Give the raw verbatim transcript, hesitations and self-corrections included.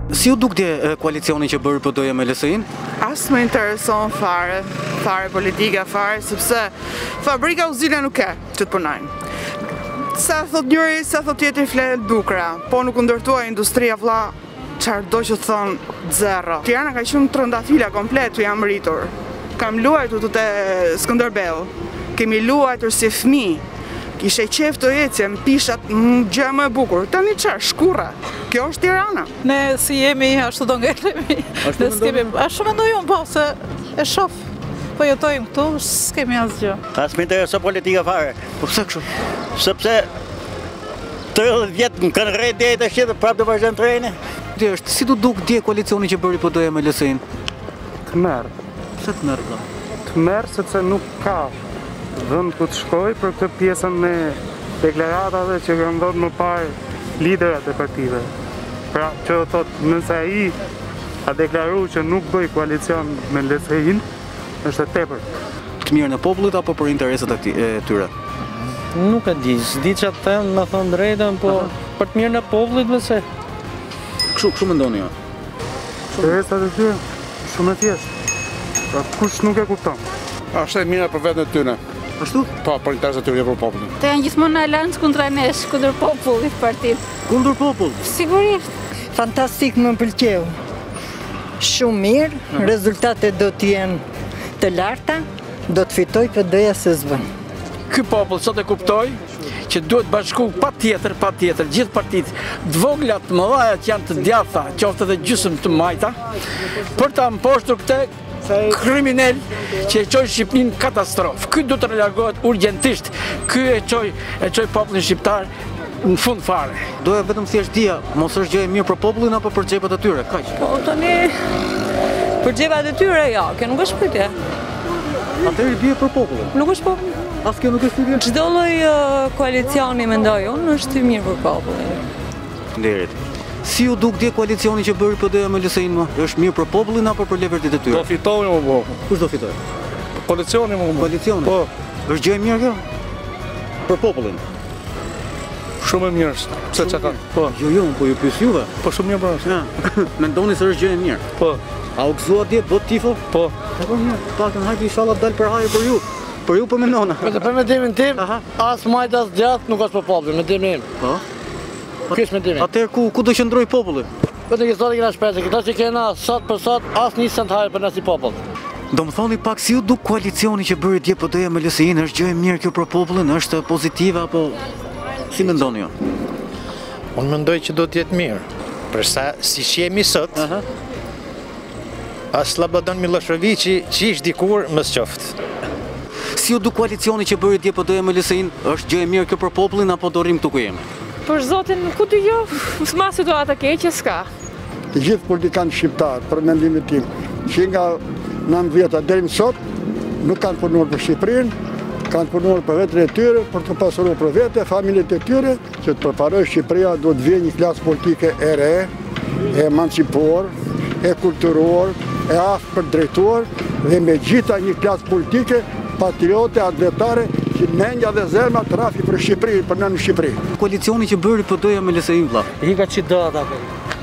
Si ju duk dje koalicioni që bëri P D-ja me L S I-n? As më intereson fare, fare politika, fare, sepse fabrika uzina nuk ke që të punojnë. Sa thot njëri, sa thot tjetri flet bukra, po nuk u ndërtua industria vlla, çfarë do që thonë zero. Tirana ka qenë trëndafila komplet, jam rritur. Kam luajtur tu te Skënderbeu. Kemi luajtur si fëmijë. Kishe qef të ecje, më pishat gjë më e bukur. Tani çfarë, shkurra. Kjo është Tirana. Ne si jemi, ashtu do ngelemi. Ne s'kemi, ashtu mendoj unë, po, se e shoh. Po jetojmë këtu, s'kemi asgjë. As më intereson politika fare. Po pse kështu? Sepse tridhjetë vjet më kanë rreth deri tash dhe prapë do vazhdojnë të rrejnë. Dje është, si du duk dje koalicioni që bëri P D-ja me L S I-n? Të merë. Pse të merë, vëlla? Të merë sepse nuk ka vend ku të shkoj për këtë pjesën me deklaratave që kanë dhënë më parë liderat e partive. Pra, që do thotë, nëse ai a deklaruar që nuk bëj koalicion me L S I-n, është e tepër. Të mirë në popullit apo për interesat e tyre? Nuk e di, s'di që të them, me thonë drejtën, po për të mirë në popullit mëse. Kështu, kështu mendoni jo? Interesat e tyre, shumë e thjeshtë. Pra, kush nuk e kupton? Është e mira për vetën e tyre. Ashtu? Po, për interesat e tyre jo për popullin. Të janë gjithmonë në alancë kundra nesh, kundër popullit partit. Kundër popull? Sigurisht. Fantastik, më pëlqeu. Shumë mirë, rezultatet do t'jenë të larta, do të fitoj P D-ja se s'bën. Ky popull sot e kuptoi që duhet bashku pa tjetër, pa tjetër, gjithë partit, dvoglat, mëdhajat janë të djatha, qoftë edhe gjysmë të majta, për ta mposhtur këtë kriminal që e çoi Shqipërinë katastrofë. Ky duhet të reagohet urgjentisht. Ky e çoi e çoi popullin shqiptar në fund fare. Doja vetëm thjesht dia, mos është gjë e mirë për popullin apo për xhepat e tyre, kaq. Po tani për xhepat e tyre ja, kjo nuk është pyetje. Atëherë bie për popullin. Nuk është popull. As kjo nuk është pyetje. Çdo lloj koalicioni mendoj unë është i mirë për popullin. Nderit. Si ju duk dje koalicioni që bëri P D-ja me L S I-n, më? Është mirë për popullin apo për leverdit e tyre? Do fitojnë më po. Kush do fitoj? Koalicioni më po. Koalicioni? Po. Është gjë e mirë kjo? Për popullin? Shumë e mirë, pse çka ka? Po. Jo, jo, po ju pyes juve. Po shumë mirë pra. Ja. Mendoni se është gjë e mirë? Po. A u gëzua dje bot tifo? Po. Po mirë, paktën hajde inshallah dal për haje për ju. Për ju po mendona. Për mendimin tim, as majt as gjatë nuk është për popullin, mendimin tim. Po. Kish mendimin. Atëherë ku ku do qëndroj populli? Këtë që thotë kena shpresë, këto që kena sot për sot as një cent hajër për ne si popull. Do më thoni pak si ju duk koalicioni që bëri dje P D-ja me L S I-n, është gjë e mirë kjo për popullin, është pozitive apo si mendoni ju? Unë mendoj që do të jetë mirë, përsa si që jemi sot, as Slobodon Miloševići që ishtë dikur më s'qoftë. Si ju duk koalicioni që bëri dje P D-ja me L S I-n, është gjë e mirë kjo për popullin apo do rrim këtu ku jemi? Për zotin, ku të jo, s'ma situata keqe s'ka. Të gjithë politikanë shqiptarë, për mendimin tim, që nga nëntëdhjetë deri më sot, nuk kanë punuar për Shqipërinë, kanë punuar për vetën e tyre, për të pasuruar për vete, familjet e tyre, që të përparoj Shqipëria duhet të vijë një klasë politike e re, e emancipuar, e kulturuar, e aftë për drejtuar, dhe me gjitha një klasë politike, patriote, atletare, që mendja dhe zemra të rafi për Shqipëri, për në në Shqipëri. Koalicioni që bëri P D-ja me L S I-n, vlla. Hika që do ata.